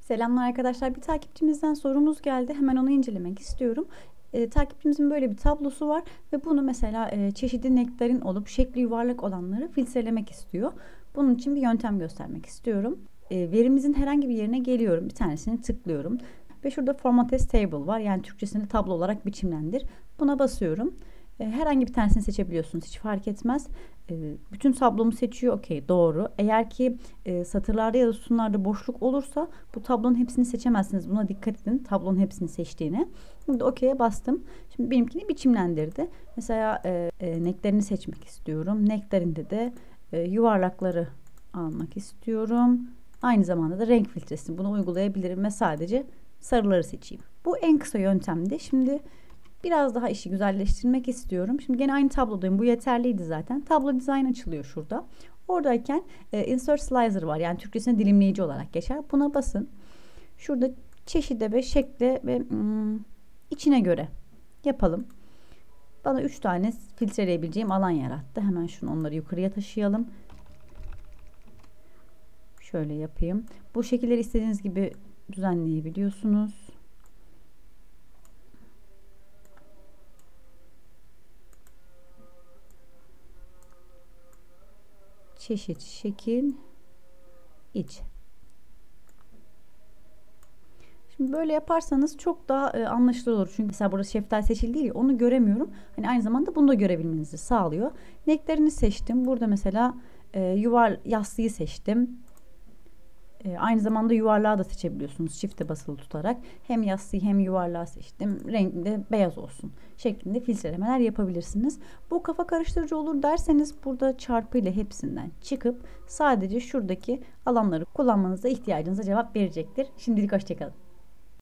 Selamlar arkadaşlar. Bir takipçimizden sorumuz geldi. Hemen onu incelemek istiyorum. Takipçimizin böyle bir tablosu var ve bunu mesela çeşitli nektarin olup şekli yuvarlak olanları filtrelemek istiyor. Bunun için bir yöntem göstermek istiyorum. Verimizin herhangi bir yerine geliyorum. Bir tanesini tıklıyorum. Ve şurada Format as Table var. Yani Türkçesini tablo olarak biçimlendir. Buna basıyorum. Herhangi bir tanesini seçebiliyorsunuz. Hiç fark etmez. Bütün tablomu seçiyor. Okey, doğru. Eğer ki satırlarda ya da sütunlarda boşluk olursa bu tablonun hepsini seçemezsiniz. Buna dikkat edin. Tablonun hepsini seçtiğine. Burada okey'e bastım. Şimdi benimkini biçimlendirdi. Mesela nektarini seçmek istiyorum. Nektarinde de yuvarlakları almak istiyorum. Aynı zamanda da renk filtresini bunu uygulayabilirim ve sadece sarıları seçeyim. Bu en kısa yöntemdi. Şimdi biraz daha işi güzelleştirmek istiyorum. Şimdi gene aynı tablodayım. Bu yeterliydi zaten. Tablo design açılıyor şurada. Oradayken insert slicer var. Yani Türkçesine dilimleyici olarak geçer. Buna basın. Şurada çeşide ve şekle ve içine göre yapalım. Bana 3 tane filtreleyebileceğim alan yarattı. Hemen onları yukarıya taşıyalım. Şöyle yapayım. Bu şekilleri istediğiniz gibi düzenleyebiliyorsunuz. Çeşit, şekil, iç. Şimdi böyle yaparsanız çok daha anlaşılır olur. Çünkü mesela burada şeftali seçili değil ya, onu göremiyorum. Hani aynı zamanda bunu da görebilmenizi sağlıyor. Nektarini seçtim. Burada mesela yastığı seçtim. Aynı zamanda yuvarlağı da seçebiliyorsunuz çifte basılı tutarak. Hem yastığı hem yuvarlağı seçtim. Rengi de beyaz olsun şeklinde filtrelemeler yapabilirsiniz. Bu kafa karıştırıcı olur derseniz burada çarpı ile hepsinden çıkıp sadece şuradaki alanları kullanmanıza ihtiyacınıza cevap verecektir. Şimdilik hoşçakalın.